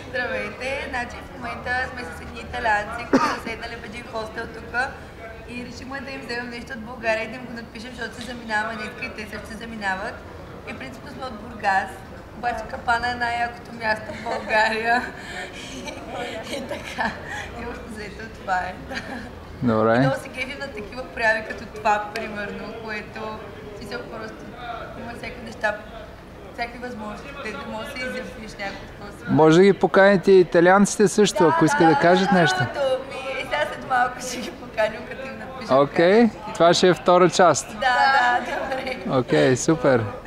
Здравейте! Значи в момента сме с едни италианци, които са седнали в един хостел тук и решихме да им вземем нещо от България и да им го напишем, защото се заминаваме днеска и те също се заминават. И принципно сме от Бургас, обаче Капана е най-якото място в България. И така, и общо взето това е. Добре. И много се кефим на такива прояви като това, примерно, което си просто има всякакви неща, всякакви възможности, те да може да се изявиш някакво. Може да ги поканите и италианците също, ако искат да кажат нещо. И сега след малко ще ги поканим, като им напишем. Окей, това ще е втора част. Да, добре. Окей, супер.